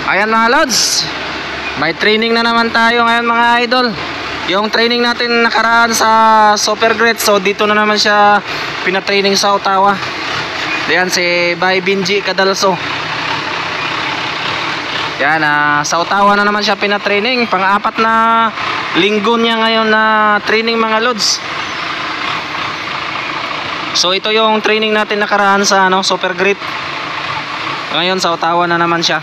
Ayan mga lods, may training na naman tayo ngayon mga idol. Yung training natin nakaraan sa Super Great, so dito na naman siya pinatraining sa Ottawa. Diyan si Bay Benji Cadalso. Yan, sa Ottawa na naman siya pinatraining. Pang-apat na linggo niya ngayon na training mga lods. So ito yung training natin nakaraan sa Super Great. Ngayon sa Ottawa na naman siya.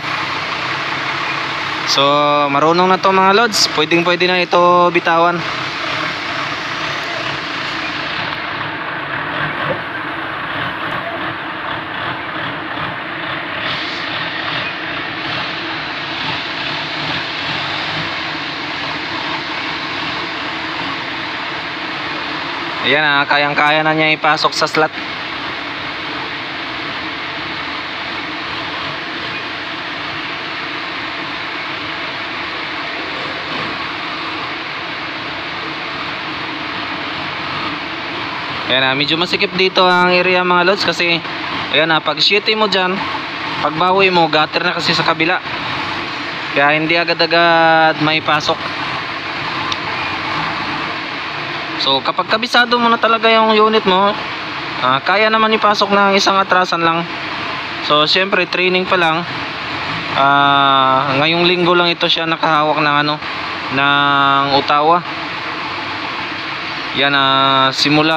So marunong na to mga lods, pwede na ito bitawan. Ayan, kayang-kaya na niya ipasok sa slot. Ayan, medyo masikip dito ang area mga lods kasi ayan, pag shitty mo dyan, pagbawi mo, gutter na kasi sa kabila, kaya hindi agad-agad may pasok. So kapag kabisado mo na talaga yung unit mo, kaya naman ipasok ng isang atrasan lang. So syempre training pa lang, ngayong linggo lang ito siya nakahawak ng ng Ottawa. Yan, simula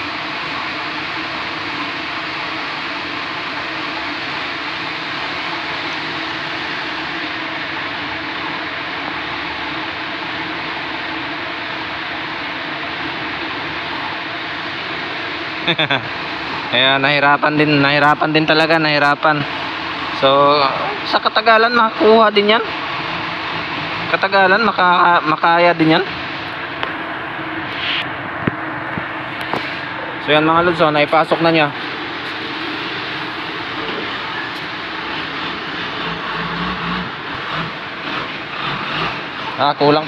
Ayan, nahirapan din talaga, so sa katagalan makuha din yan, katagalan makaya din yan. So yan mga lods, naipasok na niya. Kulang.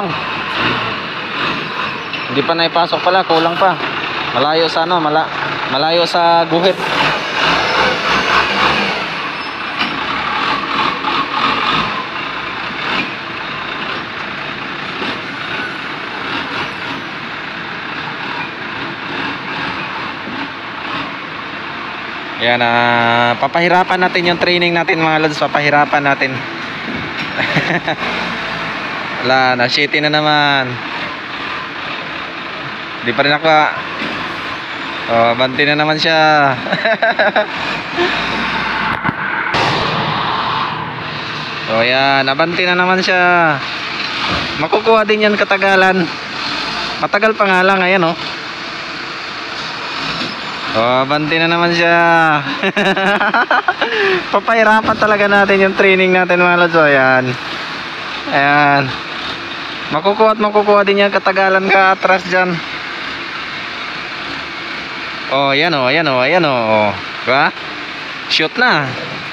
Hindi pa naipasok pala, kulang pa. Malayo sa malayo sa guhit. Ayan, papahirapan natin yung training natin mga lods, papahirapan natin. Wala, na-shitty na naman. Di pa rin ako. Banti na naman siya. Ayan, nabanti na naman siya. Makukuha din yan katagalan. Matagal pa nga lang, ayan banti na naman siya. Papahirapan talaga natin yung training natin mga lods. Ayan. Makukuha din yan katagalan ka atras dyan. Ayan. Diba? Shoot na.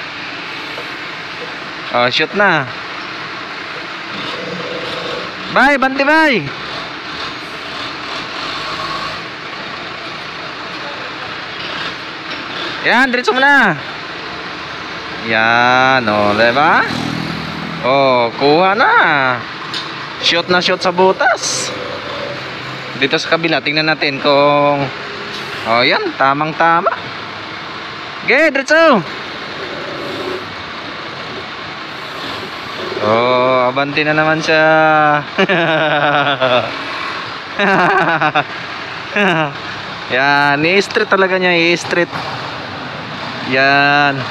Shoot na. Bye, banti bye. Yan, diretso mo na. Yan, diba? Kuha na. Shoot na shoot sa butas. Dito sa kabila, tingnan natin kung yan, tamang-tama. Okay, diretso. Abanti na naman siya. Yan, i-street talaga niya, i-street. Yan.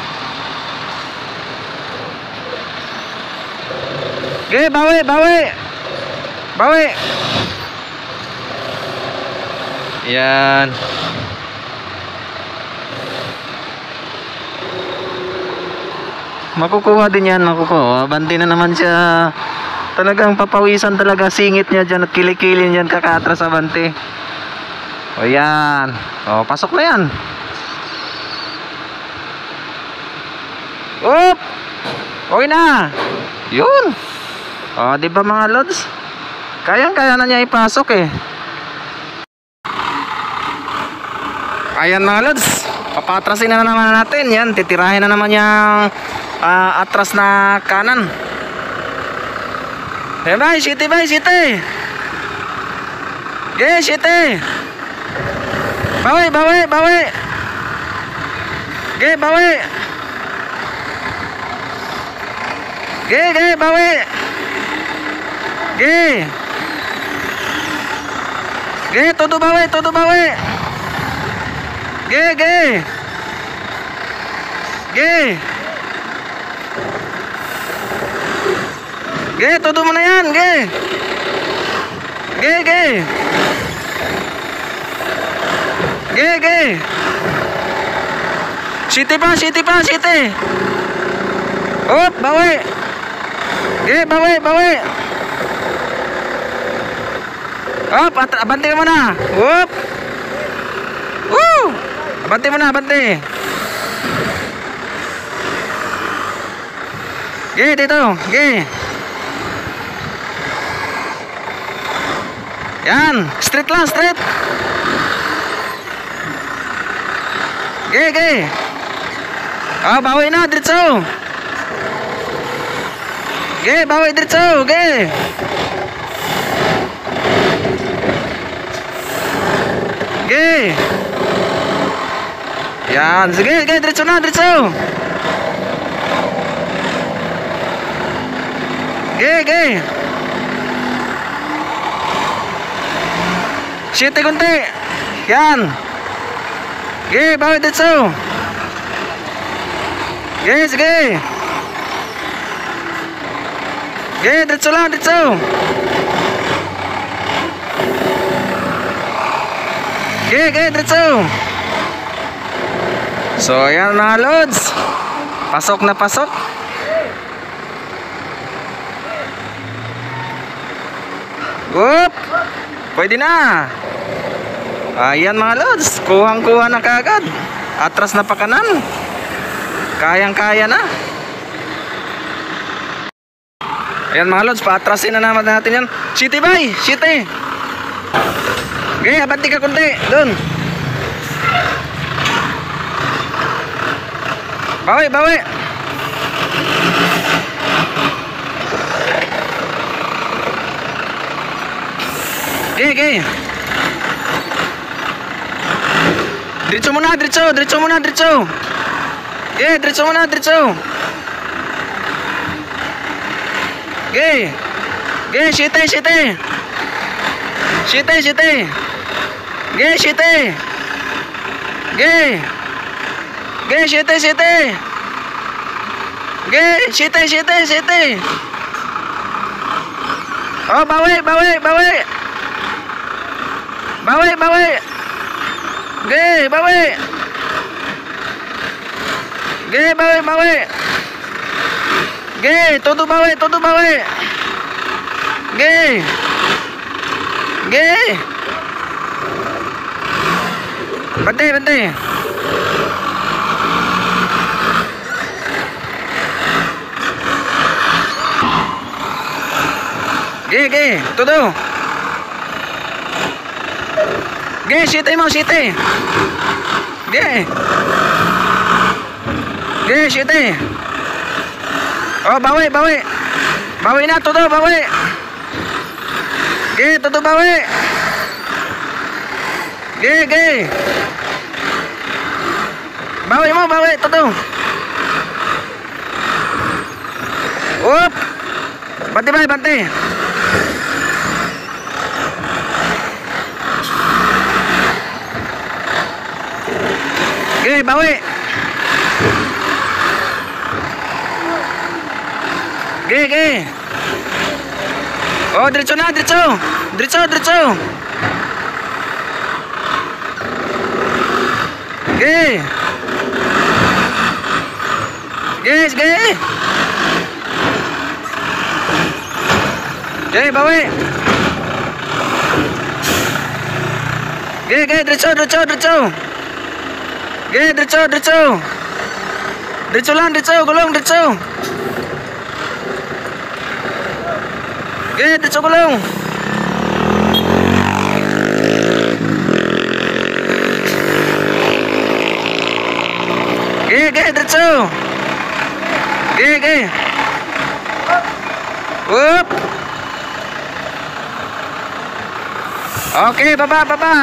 Okay, bawi. Yan. Makukuha din yan, Banti na naman siya. Talagang papawisan talaga, singit niya dyan at kilikilin dyan kakatras sa banti. Yan. Pasok na yan. Okay na. Yun. Diba mga lods? Kayang-kaya na niya ipasok eh. Ayan mga lods, papatrasin na naman natin. Yan, titirahin na naman yung atras na kanan. Bay, city bay, city. City. Bawi. Bawi. Bawi. Todo bawi. Todo mo na yan, City pa, city. Hop, bawi. Bawi. Hop, abante ka muna. Hop. Woo! Abante muna, abante. Dito. Yan, straight lang, straight. Bawi na, diretso. Bawi diretso, Yan, sige, diretso na, diretso. City kunti. Yan. Bawi diretso. Sige. Diretso lang, diretso. Diretso. So, ayan mga lods. Pasok na pasok. Whoop! Pwede na. Ayan mga lods. Kuhang-kuha na kagad. Atras na pa kanan. Kayang-kaya na. Ayan mga lods. Paatrasin na naman natin yan. City bay! City! Abanti ka kunti. Doon. Bawi. Diretso muna. Diretso muna. City. City. Oh, bawi. Bawi. Bawi. Todo bawi. Bante. Todo. City mo, city. City. Oh, bawi. Bawi na, todo, bawi. Todo bawi. Bawi, todo. Up. Bante. Bawi. Oh, diretso na. Bawi. Diretso. Diretso lang, gulong, diretso. Diretso gulong. Diretso. Okay, okay. Whoop. Okay, baba, baba.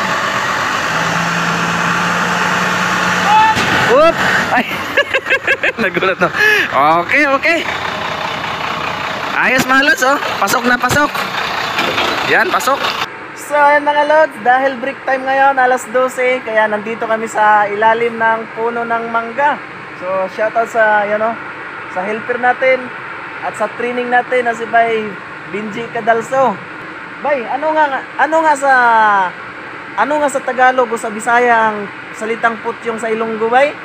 Whoop. Ay. Nagulat no. Okay, okay. Ayos mga lods, oh. Pasok na pasok. Yan, pasok. So ayan mga lods, dahil break time ngayon, alas 12, kaya nandito kami sa ilalim ng puno ng mangga. So shoutout sa, sa helper natin at sa training natin na si Bay Benji Cadalso. Bay, ano nga sa Tagalog o sa Bisaya ang salitang putyong sa Ilonggo, Bay?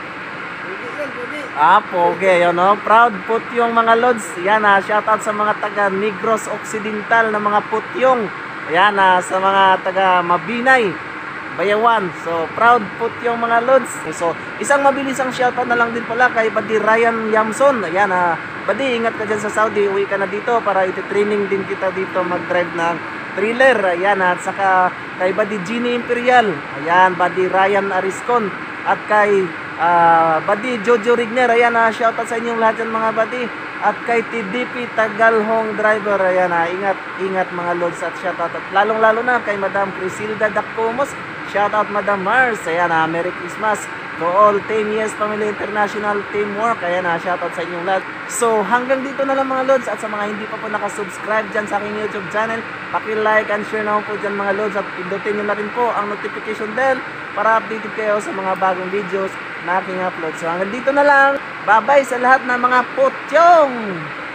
Pogi, proud putyong mga lods. Yan, shoutout sa mga taga Negros Occidental na mga putyong. Ayan, sa mga taga Mabinay, Bayawan. So, proud putyong mga lods. So, isang mabilisang shoutout na lang din pala kay Buddy Ryan Yamson. Ayan, Buddy, ingat ka dyan sa Saudi. Uwi ka na dito para iti-training din kita dito mag-drive ng trailer. Ayan, at saka kay Buddy Gini Imperial. Ayan, Buddy Ryan Ariscon. At kay Buddy Jojo Rigner. Ayan, shoutout sa inyong lahat yan mga buddy. At kay TDP Tagalhong Driver. Ayan, ingat mga lods at shoutout. At lalong-lalo na kay Madam Crisilda Dacomos. Shoutout Madam Mars. Ayan, Merry Christmas to all 10 years Family International Teamwork. Ayan, shoutout sa inyong lahat. So, hanggang dito na lang mga lods. At sa mga hindi pa po nakasubscribe dyan sa aking YouTube channel, paki-like and share naman po dyan mga lods. At pindutin nyo na rin po ang notification bell para updated kayo sa mga bagong videos na aking upload. So hanggang dito na lang. Bye-bye sa lahat ng mga putyong!